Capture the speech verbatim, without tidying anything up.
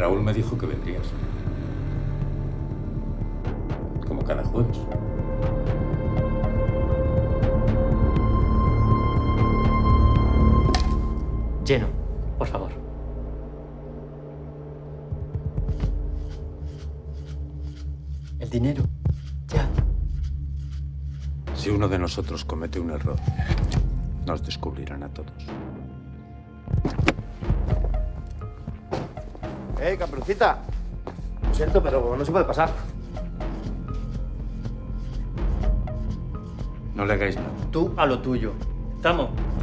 Raúl me dijo que vendrías. Como cada jueves. Lleno, por favor. El dinero. Ya. Si uno de nosotros comete un error, nos descubrirán a todos. ¡Eh, Caperucita! Lo siento, pero no se puede pasar. No le hagáis nada. Tú a lo tuyo. ¿Estamos?